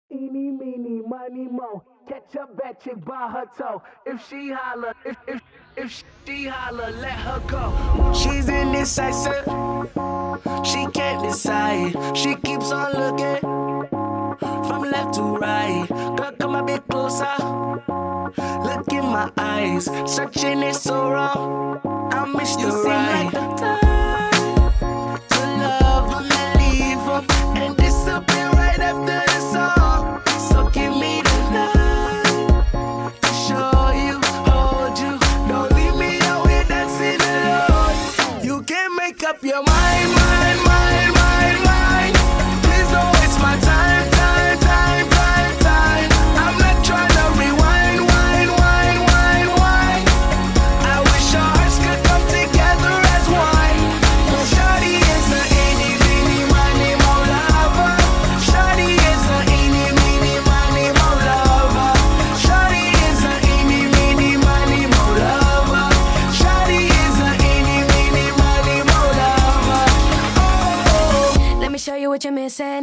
Eeny, meeny, miny, mo. Catch a bad chick by her toe. If she holler, if she holler, let her go. She's indecisive. She can't decide. She keeps on looking from left to right. Girl, come a bit closer. Look in my eyes. Searching is so wrong. I miss the right. Like the time to love them and leave them and disappear right after the song. So give me the night to show you, hold you. Don't leave me out here dancing alone. You can't make up your mind, mind, mind, mind, mind. Please don't waste my time, time, time, time, time. I'm not trying to rewind, wind, wind, wind, wind. I wish our hearts could come together as one. Shawty is a eeny, meeny, miny, mo lover. Shawty is a eeny, meeny, miny, mo lover. Shawty is a eeny, meeny, miny, mo lover. Shawty is a eeny, meeny, miny, mo lover. Oh. Let me show you what you're missing.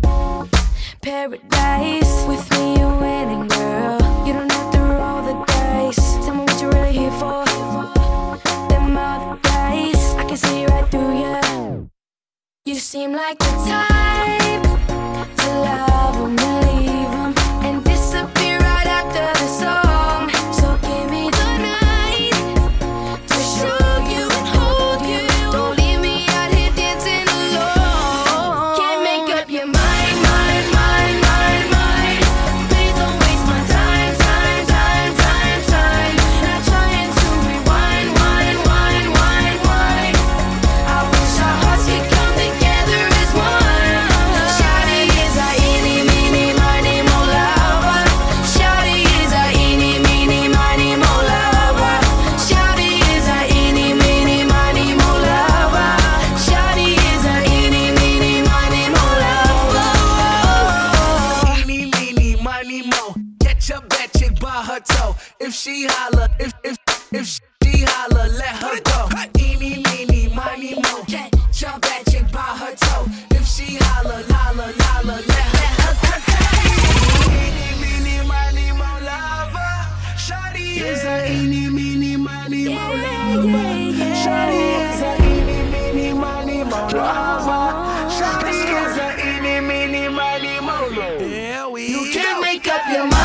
Paradise. With me you're winning, girl. You don't have to roll the dice. Tell me what you're really here for. Them other guys, I can see right through you. You seem like the type to love 'em and leave 'em and disappear right after the song. So give me the night to show you and hold you. Don't leave me out here dancing alone. Can't make up your mind, mind, mind, mind, mind. Please don't waste my time, time, time, time, time. Not trying to rewind, wind, wind, wind, wind. I wish our hearts could come together as one. Shawty is a eeny, meeny, miny, mo lover. Shawty is a eeny, meeny, miny, mo lover. Shawty is a eeny, meeny, miny, mo lover. Shawty is a eeny, meeny, miny, mo lover. Eeny, meeny, miny, mo. Catch a bad chick by her toe. If she holler, if she holler, let her go. Eeny, meeny, miny, mo. Catch a bad chick by her toe. If she holler, holler, holler, let her go. Eeny, meeny, miny, mo lover. Shawty is a eeny, meeny, miny, mo lover. Shawty is a eeny, meeny, miny, mo lover. Shawty is a eeny, meeny, miny, mo lover. You can't make up your mind.